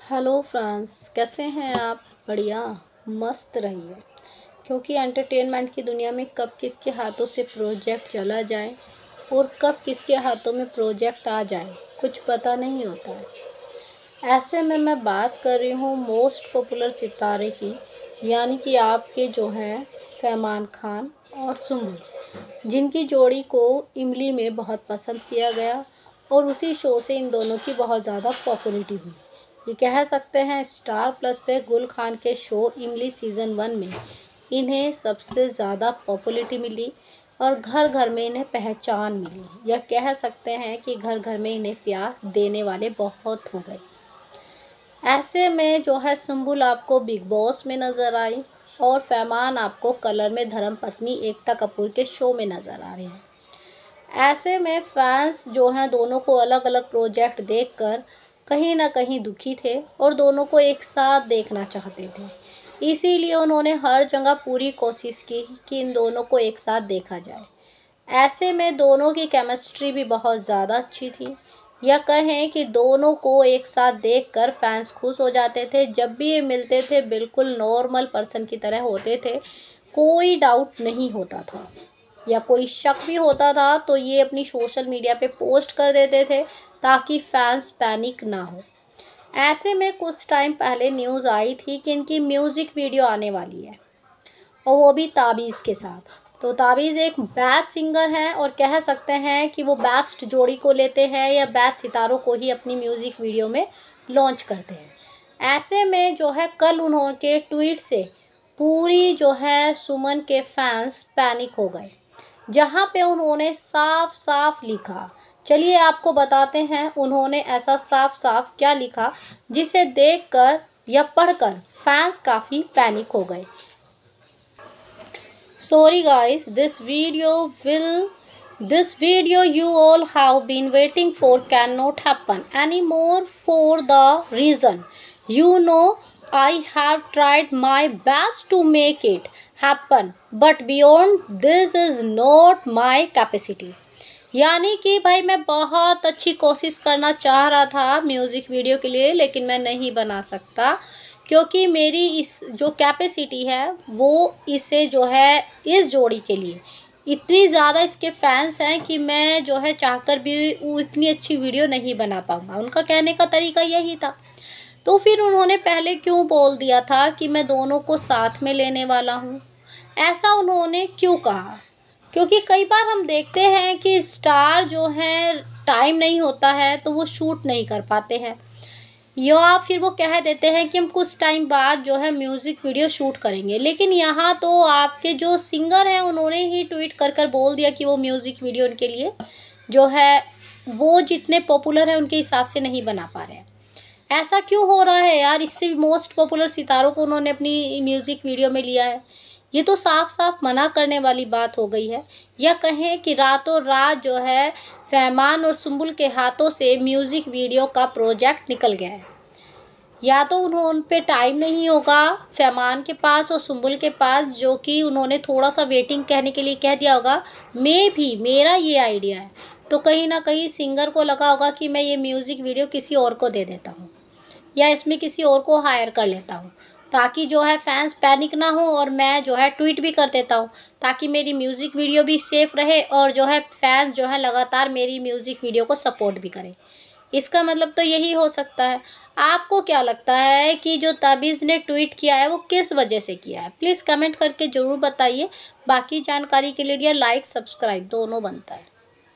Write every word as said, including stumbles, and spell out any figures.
Hello friends, कैसे हैं आप? बढ़िया, मस्त रहिए। क्योंकि एंटरटेनमेंट की दुनिया में कब किसके हाथों से प्रोजेक्ट चला जाए और कब किसके हाथों में प्रोजेक्ट आ जाए, कुछ पता नहीं होता है। ऐसे में मैं बात कर रही हूँ मोस्ट पॉपुलर सितारे की, यानी कि आपके जो हैं फरमान खान और सुम्बुल, जिनकी जोड़ी को इमली में बहुत पसंद किया गया और उसी शो से इन दोनों की बहुत ज़्यादा पॉपुलैरिटी हुई। ये कह सकते हैं स्टार प्लस पे गुल खान के शो इमली सीज़न वन में इन्हें सबसे ज़्यादा पॉपुलैरिटी मिली और घर घर में इन्हें पहचान मिली। यह कह सकते हैं कि घर घर में इन्हें प्यार देने वाले बहुत हो गए। ऐसे में जो है सुम्बुल आपको बिग बॉस में नज़र आई और फरमान आपको कलर में धर्मपत्नी एकता कपूर के शो में नज़र आ रहे हैं। ऐसे में फैंस जो हैं दोनों को अलग अलग प्रोजेक्ट देखकर कहीं ना कहीं दुखी थे और दोनों को एक साथ देखना चाहते थे। इसीलिए उन्होंने हर जगह पूरी कोशिश की कि इन दोनों को एक साथ देखा जाए। ऐसे में दोनों की केमिस्ट्री भी बहुत ज़्यादा अच्छी थी। या कहें कि दोनों को एक साथ देखकर फैंस खुश हो जाते थे। जब भी ये मिलते थे बिल्कुल नॉर्मल पर्सन की तरह होते थे, कोई डाउट नहीं होता था। या कोई शक भी होता था तो ये अपनी सोशल मीडिया पे पोस्ट कर देते थे ताकि फैंस पैनिक ना हो। ऐसे में कुछ टाइम पहले न्यूज़ आई थी कि इनकी म्यूज़िक वीडियो आने वाली है और वो भी ताबीज़ के साथ। तो ताबीज़ एक बेस्ट सिंगर हैं और कह सकते हैं कि वो बेस्ट जोड़ी को लेते हैं या बेस्ट सितारों को ही अपनी म्यूज़िक वीडियो में लॉन्च करते हैं। ऐसे में जो है कल उन्होंने ट्वीट से पूरी जो है सुमन के फैंस पैनिक हो गए, जहाँ पे उन्होंने साफ साफ लिखा। चलिए आपको बताते हैं उन्होंने ऐसा साफ साफ क्या लिखा जिसे देखकर या पढ़कर फैंस काफ़ी पैनिक हो गए। Sorry guys, this video will this video you all have been waiting for cannot happen anymore for the reason you know I have tried my best to make it happen but beyond this is not my capacity। यानी कि भाई मैं बहुत अच्छी कोशिश करना चाह रहा था म्यूज़िक वीडियो के लिए, लेकिन मैं नहीं बना सकता क्योंकि मेरी इस जो कैपेसिटी है वो इसे जो है इस जोड़ी के लिए इतनी ज़्यादा इसके फैंस हैं कि मैं जो है चाहकर भी इतनी अच्छी वीडियो नहीं बना पाऊँगा। उनका कहने का तरीका यही था। तो फिर उन्होंने पहले क्यों बोल दिया था कि मैं दोनों को साथ में लेने वाला हूँ? ऐसा उन्होंने क्यों कहा? क्योंकि कई बार हम देखते हैं कि स्टार जो हैं टाइम नहीं होता है तो वो शूट नहीं कर पाते हैं, या फिर वो कह देते हैं कि हम कुछ टाइम बाद जो है म्यूज़िक वीडियो शूट करेंगे। लेकिन यहाँ तो आपके जो सिंगर हैं उन्होंने ही ट्वीट कर कर बोल दिया कि वो म्यूज़िक वीडियो उनके लिए जो है वो जितने पॉपुलर हैं उनके हिसाब से नहीं बना पा रहे हैं। ऐसा क्यों हो रहा है यार? इससे भी मोस्ट पॉपुलर सितारों को उन्होंने अपनी म्यूज़िक वीडियो में लिया है। ये तो साफ साफ मना करने वाली बात हो गई है। या कहें कि रातों रात जो है फरमान और सुम्बुल के हाथों से म्यूज़िक वीडियो का प्रोजेक्ट निकल गया है। या तो उन्होंने पे टाइम नहीं होगा फरमान के पास और सुम्बुल के पास, जो कि उन्होंने थोड़ा सा वेटिंग कहने के लिए कह दिया होगा। मे भी मेरा ये आइडिया है, तो कहीं ना कहीं सिंगर को लगा होगा कि मैं ये म्यूज़िक वीडियो किसी और को दे देता हूँ या इसमें किसी और को हायर कर लेता हूँ ताकि जो है फैंस पैनिक ना हो, और मैं जो है ट्वीट भी कर देता हूँ ताकि मेरी म्यूज़िक वीडियो भी सेफ़ रहे और जो है फैंस जो है लगातार मेरी म्यूज़िक वीडियो को सपोर्ट भी करें। इसका मतलब तो यही हो सकता है। आपको क्या लगता है कि जो ताबीज़ ने ट्वीट किया है वो किस वजह से किया है? प्लीज़ कमेंट करके ज़रूर बताइए। बाकी जानकारी के लिए लाइक सब्सक्राइब दोनों बनता है।